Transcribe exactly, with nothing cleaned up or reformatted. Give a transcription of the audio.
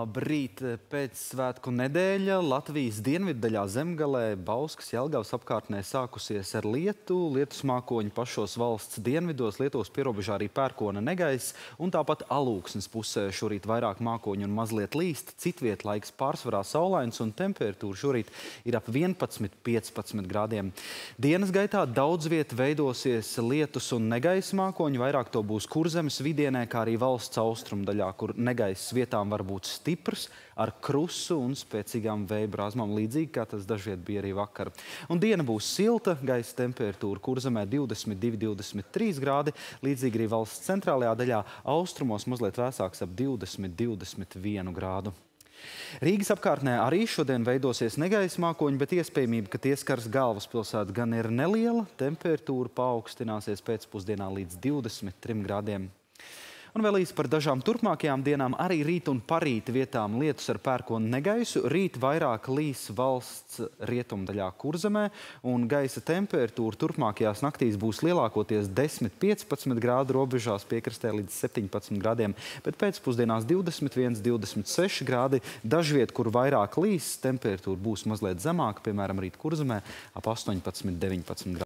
Labrīt, pēcsvētku nedēļa Latvijas dienviddaļā Zemgalē, Bauskas, Jelgavas apkārtnē sākusies ar lietu. Lietus mākoņi pašos valsts dienvidos, Lietuvas pierobežā arī pērkona negaiss, un tāpat Alūksnes pusē šorīt vairāk mākoņu un mazliet līst. Citviet laiks pārsvarā saulains un temperatūra šorīt ir ap vienpadsmit līdz piecpadsmit grādiem. Dienas gaitā daudz viet veidosies lietus un negaisa mākoņi, vairāk to būs Kurzemes vidienē, kā arī valsts austrumdaļā, kur negaiss vietām var būt stiprs, ar krusu un spēcīgām vēja brāzmām, līdzīgi kā tas dažviet bija arī vakar. Un diena būs silta, gaisa temperatūra Kurzemē divdesmit divi līdz divdesmit trīs grādi, līdzīgi arī valsts centrālajā daļā, austrumos mazliet vēsāks ap divdesmit līdz divdesmit vienu grādu. Rīgas apkārtnē arī šodien veidosies negaisa mākoņi, bet iespējamība, ka tie skars galvaspilsētu, gan ir neliela. Temperatūra paaugstināsies pēcpusdienā līdz divdesmit trim grādiem. Un vēl īsi par dažām turpmākajām dienām. Arī rīt un parīt vietām lietus ar pērkonu negaisu. Rīt vairāk līs valsts rietumdaļā Kurzemē, un gaisa temperatūra turpmākajās naktīs būs lielākoties desmit līdz piecpadsmit grādu robežās, piekrastē līdz septiņpadsmit grādiem, bet pēcpusdienās divdesmit viens līdz divdesmit seši grādi. Dažviet, kur vairāk līs, temperatūra būs mazliet zemāka, piemēram, rīt Kurzemē ap astoņpadsmit līdz deviņpadsmit grādiem.